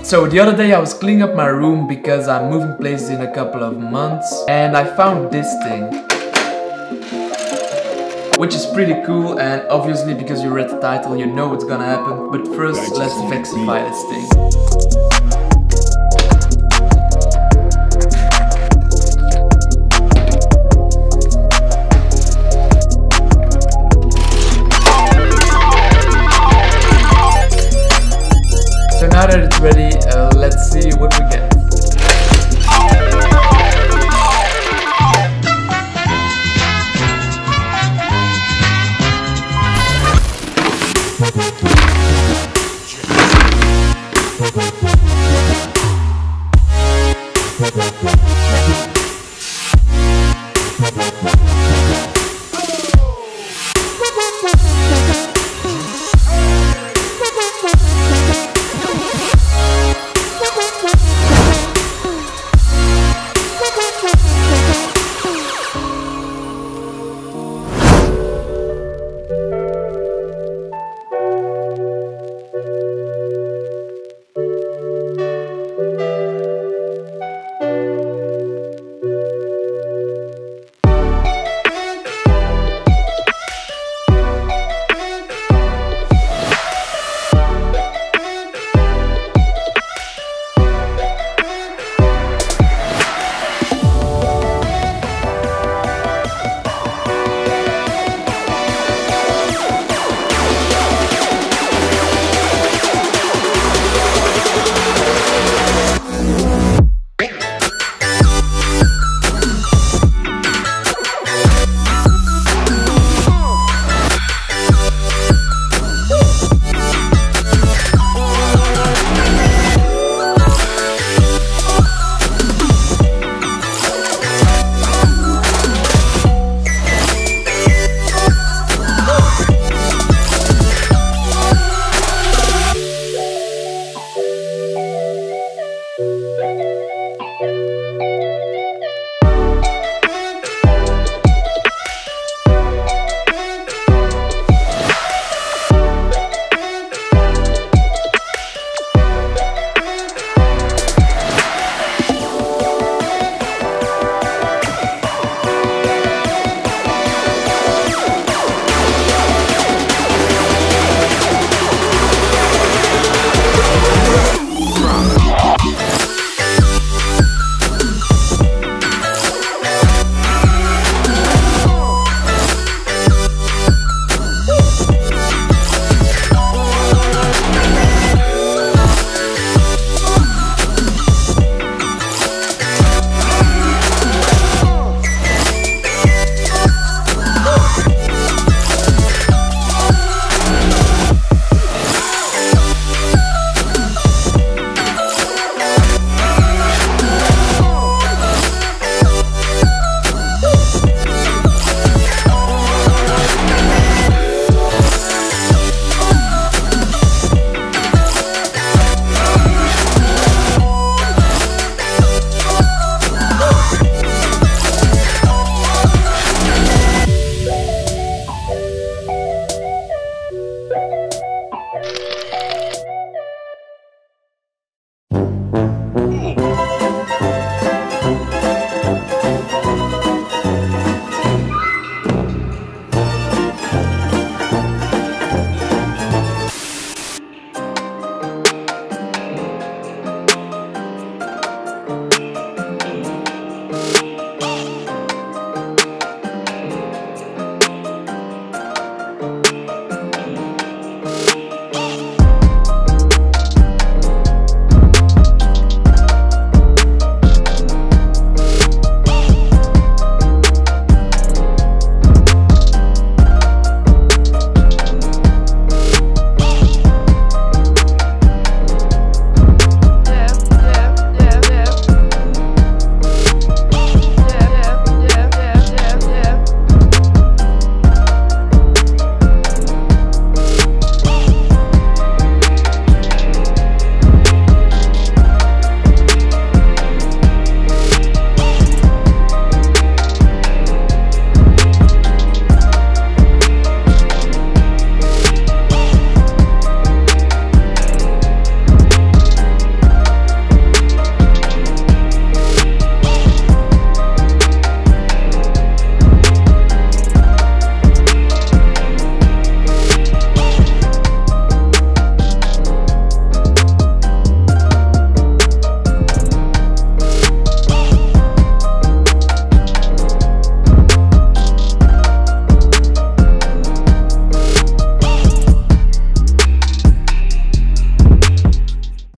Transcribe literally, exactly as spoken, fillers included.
So the other day I was cleaning up my room because I'm moving places in a couple of months, and I found this thing, which is pretty cool, and obviously because you read the title you know what's gonna happen. But first let's Vexxify this thing. So now that it's ready, uh, let's see what we get.